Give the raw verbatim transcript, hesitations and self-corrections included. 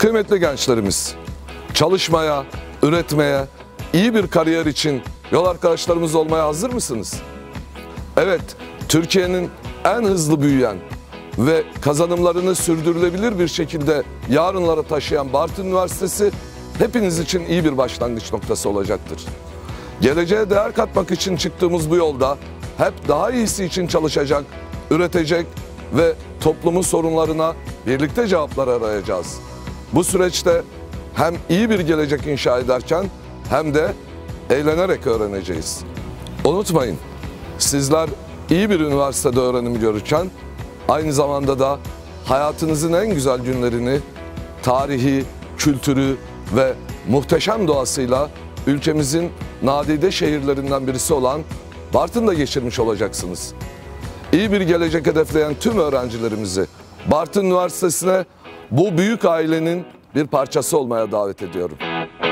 Kıymetli gençlerimiz, çalışmaya, üretmeye, iyi bir kariyer için yol arkadaşlarımız olmaya hazır mısınız? Evet, Türkiye'nin en hızlı büyüyen ve kazanımlarını sürdürülebilir bir şekilde yarınlara taşıyan Bartın Üniversitesi hepiniz için iyi bir başlangıç noktası olacaktır. Geleceğe değer katmak için çıktığımız bu yolda hep daha iyisi için çalışacak, üretecek ve toplumun sorunlarına birlikte cevaplar arayacağız. Bu süreçte hem iyi bir gelecek inşa ederken hem de eğlenerek öğreneceğiz. Unutmayın, sizler iyi bir üniversitede öğrenim görürken aynı zamanda da hayatınızın en güzel günlerini tarihi, kültürü ve muhteşem doğasıyla ülkemizin nadide şehirlerinden birisi olan Bartın'da geçirmiş olacaksınız. İyi bir gelecek hedefleyen tüm öğrencilerimizi Bartın Üniversitesi'ne bu büyük ailenin bir parçası olmaya davet ediyorum.